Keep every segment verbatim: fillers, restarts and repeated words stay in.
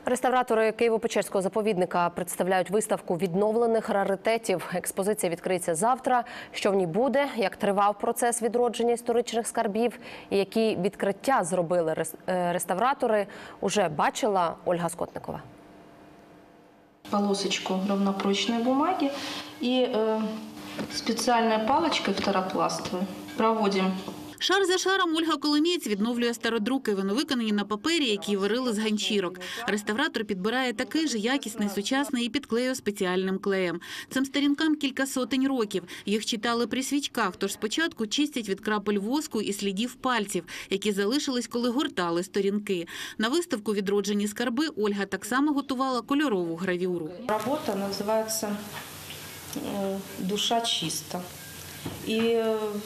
Реставратори Києво-Печерського заповідника представляють виставку відновлених раритетів. Експозиція відкриється завтра. Що в ній буде, як тривав процес відродження історичних скарбів і які відкриття зробили реставратори, уже бачила Ольга Скотникова. Полосочку равнопрочной бумаги и э, специальной палочкой второпластовой проводим. Шар за шаром Ольга Коломієць відновлює стародруки, виновикані на папері, які варили з ганчірок. Реставратор підбирає такий же якісний, сучасний і підклеює спеціальним клеєм. Цим сторінкам кілька сотень років. Їх читали при свічках, тож спочатку чистять від крапель воску і слідів пальців, які залишились, коли гортали сторінки. На виставку «Відроджені скарби» Ольга так само готувала кольорову гравюру. Робота називається «Душа чиста». І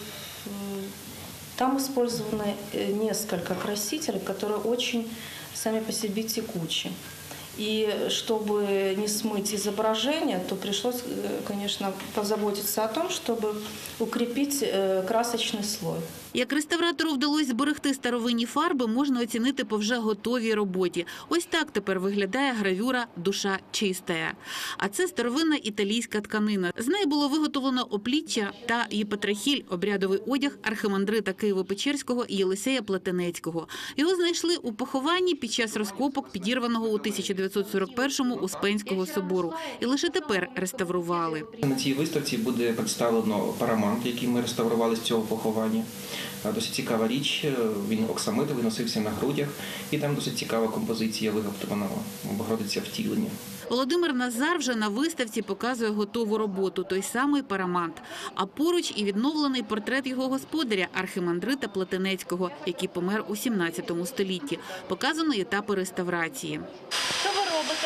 там использованы несколько красителей, которые очень сами по себе текучи. И чтобы не смыть изображение, то пришлось, конечно, позаботиться о том, чтобы укрепить красочный слой. Як реставратору вдалося зберегти старовинні фарби, можна оцінити по вже готовій роботі. Ось так тепер виглядає гравюра «Душа чистая». А це старовинна італійська тканина. З неї було виготовлено опліччя та єпатрахіль – обрядовий одяг архимандрита Києво-Печерського Єлисея Платенецького. Його знайшли у похованні під час розкопок підірваного у тисяча дев'ятсот сорок першому Успенського собору. І лише тепер реставрували. На цій виставці буде представлено парамант, який ми реставрували з цього поховання. Досить цікава річ, він оксамитовий, носився на грудях, і там досить цікава композиція виготовлена Богородиця втілення. Володимир Назар вже на виставці показує готову роботу, той самий парамант. А поруч і відновлений портрет його господаря, архимандрита Платенецького, який помер у сімнадцятому столітті. Показано етапи реставрації. Що ви робите?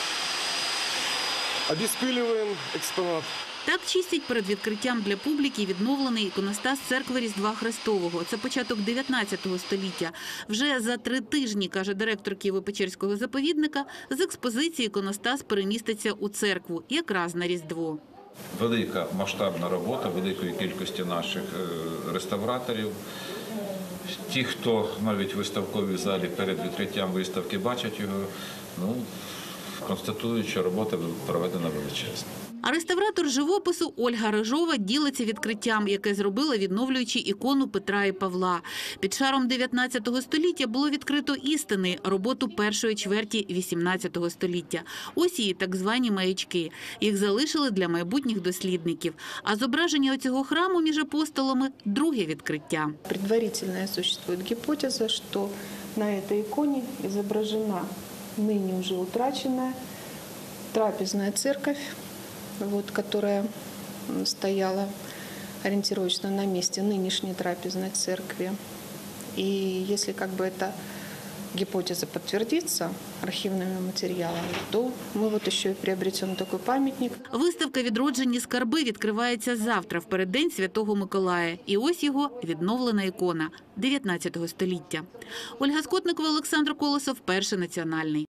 Обезпилюємо експонат. Так чистять перед відкриттям для публіки відновлений іконостас церкви Різдва Христового. Це початок дев'ятнадцятого століття. Вже за три тижні, каже директор Києво-Печерського заповідника, з експозиції іконостас переміститься у церкву якраз на Різдво. Велика масштабна робота великої кількості наших реставраторів. Ті, хто навіть в виставковій залі перед відкриттям виставки бачать його, ну, констатують, що робота проведена величезна. А реставратор живопису Ольга Рижова ділиться відкриттям, яке зробила, відновлюючи ікону Петра і Павла. Під шаром дев'ятнадцятого століття було відкрито істини – роботу першої чверті вісімнадцятого століття. Ось її так звані маячки. Їх залишили для майбутніх дослідників. А зображення цього храму між апостолами – друге відкриття. Предварительно существует гипотеза, что на этой иконе изображена ныне уже утраченная трапезная церковь, вот, которая стояла ориентировочно на месте нынешней трапезной церкви. И если как бы эта гипотеза подтвердится архивными материалами, то мы вот еще и приобретем такой памятник. Виставка «Відроджені скарби» відкривається завтра, в переддень Святого Миколая. І ось його відновлена ікона дев'ятнадцятого століття. Ольга Скотникова, Олександр Колосов, Перший національний.